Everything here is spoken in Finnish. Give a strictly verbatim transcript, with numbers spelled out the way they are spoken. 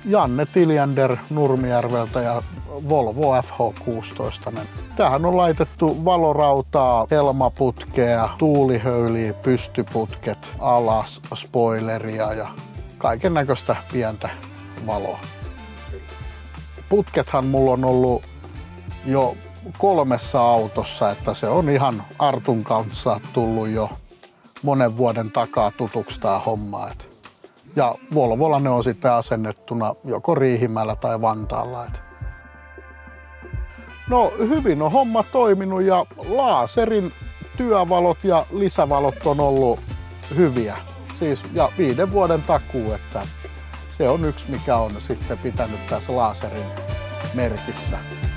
Janne Tiljander Nurmijärveltä ja Volvo F H kuusitoista. Tähän on laitettu valorautaa, helmaputkea, tuulihöyliä, pystyputket, alas, spoileria ja kaiken näköistä pientä valoa. Putkethan mulla on ollut jo kolmessa autossa, että se on ihan Artun kanssa tullut jo monen vuoden takaa tutuksi tää homma. Ja Volvolla ne on sitten asennettuna joko Riihimäellä tai Vantaalla. No hyvin on homma toiminut ja laaserin työvalot ja lisävalot on ollut hyviä. Siis ja viiden vuoden takuu, että se on yksi mikä on sitten pitänyt tässä laaserin merkissä.